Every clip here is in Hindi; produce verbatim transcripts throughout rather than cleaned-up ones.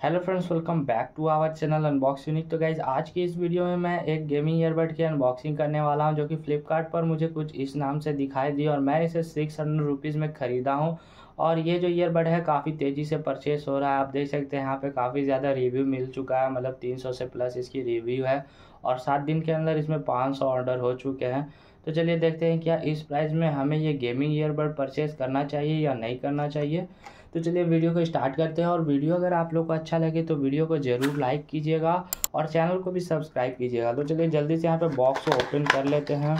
Hello friends, welcome back to our channel unboxing. तो गाइज आज की इस वीडियो में मैं एक गेमिंग ईयरबड की अनबॉक्सिंग करने वाला हूं, जो कि फ्लिपकार्ट पर मुझे कुछ इस नाम से दिखाई दी और मैं इसे सिक्स हंड्रेड रुपीज़ में ख़रीदा हूं। और ये जो ईयरबड है काफ़ी तेज़ी से परचेस हो रहा है। आप देख सकते हैं यहाँ पे काफ़ी ज़्यादा रिव्यू मिल चुका है, मतलब तीन सौ से प्लस इसकी रिव्यू है और सात दिन के अंदर इसमें पाँच सौ ऑर्डर हो चुके हैं। तो चलिए देखते हैं क्या इस प्राइस में हमें ये गेमिंग ईयरबड परचेस करना चाहिए या नहीं करना चाहिए। तो चलिए वीडियो को स्टार्ट करते हैं। और वीडियो अगर आप लोग को अच्छा लगे तो वीडियो को ज़रूर लाइक कीजिएगा और चैनल को भी सब्सक्राइब कीजिएगा। तो चलिए जल्दी से यहाँ पे बॉक्स को ओपन कर लेते हैं।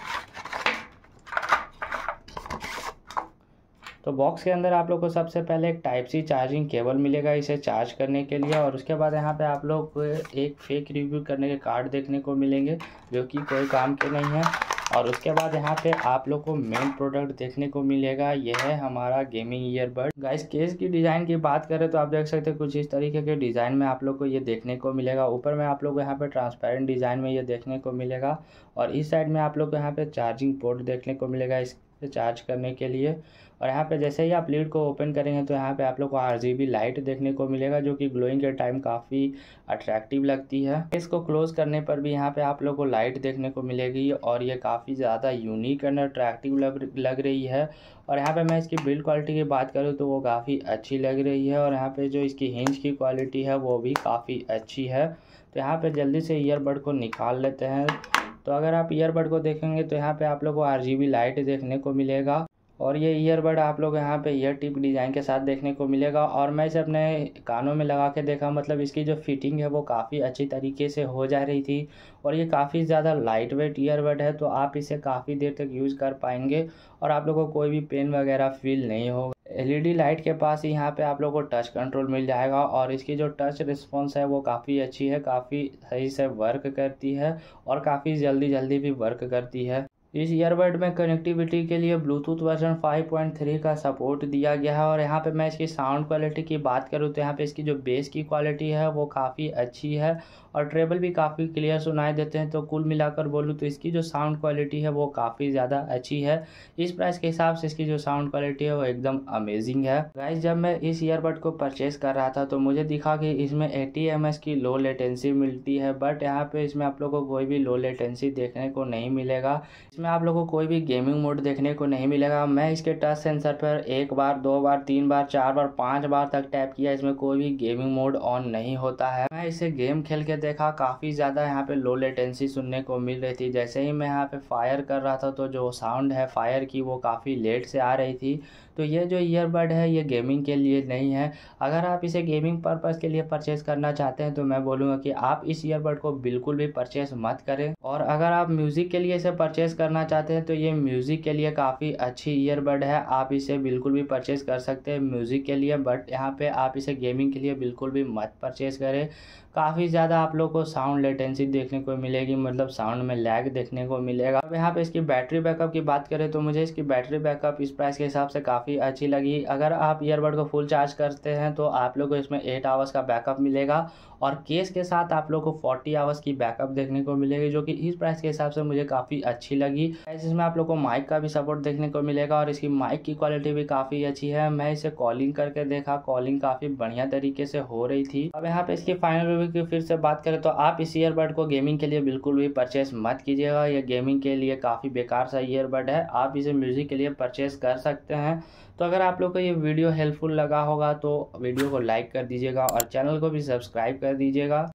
तो बॉक्स के अंदर आप लोग को सबसे पहले एक टाइप सी चार्जिंग केबल मिलेगा इसे चार्ज करने के लिए, और उसके बाद यहाँ पे आप लोग को एक फेक रिव्यू करने के कार्ड देखने को मिलेंगे जो कि कोई काम के नहीं है। और उसके बाद यहाँ पे आप लोग को मेन प्रोडक्ट देखने को मिलेगा, यह है हमारा गेमिंग ईयरबड। गाइस केस की डिज़ाइन की बात करें तो आप देख सकते हैं कुछ इस तरीके के डिज़ाइन में आप लोग को ये देखने को मिलेगा। ऊपर में आप लोग को यहाँ पे ट्रांसपेरेंट डिज़ाइन में ये देखने को मिलेगा और इस साइड में आप लोग को यहाँ पे चार्जिंग पोर्ट देखने को मिलेगा इसे चार्ज करने के लिए। और यहाँ पे जैसे ही आप लीड को ओपन करेंगे तो यहाँ पे आप लोग को आरजीबी लाइट देखने को मिलेगा, जो कि ग्लोइंग के टाइम काफ़ी अट्रैक्टिव लगती है। इसको क्लोज करने पर भी यहाँ पे आप लोग को लाइट देखने को मिलेगी और ये काफ़ी ज़्यादा यूनिक एंड अट्रैक्टिव लग लग रही है। और यहाँ पे मैं इसकी बिल्ड क्वालिटी की बात करूँ तो वो काफ़ी अच्छी लग रही है और यहाँ पे जो इसकी हिंज की क्वालिटी है वो भी काफ़ी अच्छी है। तो यहाँ पे जल्दी से ईयरबड को निकाल लेते हैं। तो अगर आप ईयरबड को देखेंगे तो यहाँ पे आप लोग को आरजीबी लाइट देखने को मिलेगा और ये ईयरबड आप लोग यहाँ पे ईयर टिप डिज़ाइन के साथ देखने को मिलेगा। और मैं इसे अपने कानों में लगा के देखा, मतलब इसकी जो फिटिंग है वो काफ़ी अच्छी तरीके से हो जा रही थी और ये काफ़ी ज़्यादा लाइट वेट ईयरबड है, तो आप इसे काफ़ी देर तक यूज़ कर पाएंगे और आप लोगों को कोई भी पेन वगैरह फील नहीं होगा। एलईडी लाइट के पास ही यहाँ पे आप लोगों को टच कंट्रोल मिल जाएगा और इसकी जो टच रिस्पॉन्स है वो काफ़ी अच्छी है, काफ़ी सही से वर्क करती है और काफ़ी जल्दी जल्दी भी वर्क करती है। इस ईयरबड में कनेक्टिविटी के लिए bluetooth version five point three का सपोर्ट दिया गया है। और यहाँ पे मैं इसकी साउंड क्वालिटी की बात करूँ तो यहाँ पे इसकी जो बेस की क्वालिटी है वो काफ़ी अच्छी है और ट्रेबल भी काफ़ी क्लियर सुनाई देते हैं। तो कुल मिलाकर बोलूँ तो इसकी जो साउंड क्वालिटी है वो काफ़ी ज़्यादा अच्छी है। इस प्राइस के हिसाब से इसकी जो साउंड क्वालिटी है वो एकदम अमेजिंग है। गाइस जब मैं इस ईयरबड को परचेस कर रहा था तो मुझे दिखा कि इसमें एटी एम एस की लो लेटेंसी मिलती है, बट यहाँ पे इसमें आप लोगों को कोई भी लो लेटेंसी देखने को नहीं मिलेगा। इसमें आप लोगों को कोई भी गेमिंग मोड देखने को नहीं मिलेगा। मैं इसके टच सेंसर पर एक बार, दो बार, तीन बार, चार बार, पाँच बार तक टैप किया, इसमें कोई भी गेमिंग मोड ऑन नहीं होता है। मैं इसे गेम खेल के देखा, काफ़ी ज़्यादा यहाँ पे लो लेटेंसी सुनने को मिल रही थी। जैसे ही मैं यहाँ पे फायर कर रहा था तो जो साउंड है फायर की वो काफ़ी लेट से आ रही थी। तो ये जो ईयरबड है ये गेमिंग के लिए नहीं है। अगर आप इसे गेमिंग पर्पज़ के लिए परचेस करना चाहते हैं तो मैं बोलूँगा कि आप इस ईयरबड को बिल्कुल भी परचेस मत करें। और अगर आप म्यूज़िक के लिए इसे परचेस करना चाहते हैं तो ये म्यूज़िक के लिए काफ़ी अच्छी ईयरबड है, आप इसे बिल्कुल भी परचेस कर सकते हैं म्यूज़िक के लिए। बट यहाँ पे आप इसे गेमिंग के लिए बिल्कुल भी मत परचेस करें। काफ़ी ज़्यादा आप लोग को साउंड लेटेंसी देखने को मिलेगी, मतलब साउंड में लैग देखने को मिलेगा। अब यहाँ पे इसकी बैटरी बैकअप की बात करें तो मुझे इसकी बैटरी बैकअप इस प्राइस के हिसाब से काफ़ी अच्छी लगी। अगर आप ईयरबड को फुल चार्ज करते हैं तो आप लोग को इसमें एट आवर्स का बैकअप मिलेगा और केस के साथ आप लोग को फोर्टी आवर्स की बैकअप देखने को मिलेगी, जो कि इस प्राइस के हिसाब से मुझे काफ़ी अच्छी लगी। इसमें आप लोग को माइक का भी सपोर्ट देखने को मिलेगा और इसकी माइक की क्वालिटी भी काफ़ी अच्छी है। मैं इसे कॉलिंग करके देखा, कॉलिंग काफ़ी बढ़िया तरीके से हो रही थी। अब यहाँ पे इसकी फाइनल रिव्यू की फिर से बात करें तो आप इस ईयरबड को गेमिंग के लिए बिल्कुल भी परचेस मत कीजिएगा। ये गेमिंग के लिए काफ़ी बेकार सा ईयरबड है, आप इसे म्यूज़िक के लिए परचेस कर सकते हैं। तो अगर आप लोग को ये वीडियो हेल्पफुल लगा होगा तो वीडियो को लाइक कर दीजिएगा और चैनल को भी सब्सक्राइब कर दीजिएगा।